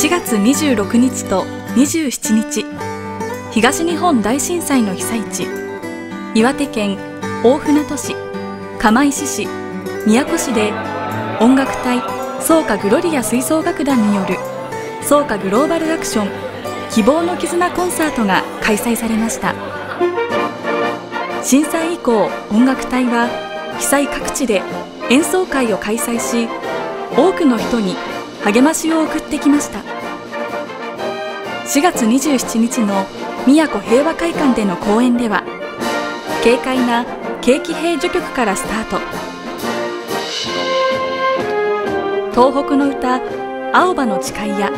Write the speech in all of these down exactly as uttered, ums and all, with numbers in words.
しがつにじゅうろくにちとにじゅうしちにち、東日本大震災の被災地、岩手県大船渡市、釜石市、宮古市で音楽隊草加グロリア吹奏楽団による草加グローバルアクション希望の絆コンサートが開催されました。震災以降、音楽隊は被災各地で演奏会を開催し、多くの人に励ましを送ってきました。しがつにじゅうしちにちの宮古平和会館での公演では、軽快な景気平序曲からスタート。東北の歌「青葉の誓い」や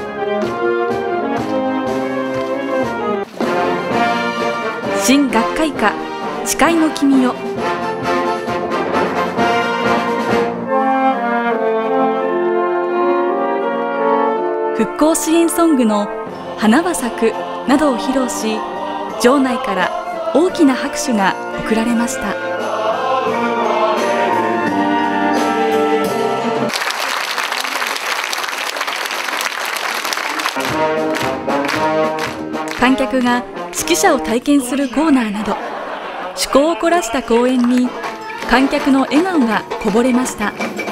新学会歌「誓いの君よ」、復興支援ソングの「花は咲く」などを披露し、場内から大きな拍手が送られました。観客が指揮者を体験するコーナーなど、趣向を凝らした公演に観客の笑顔がこぼれました。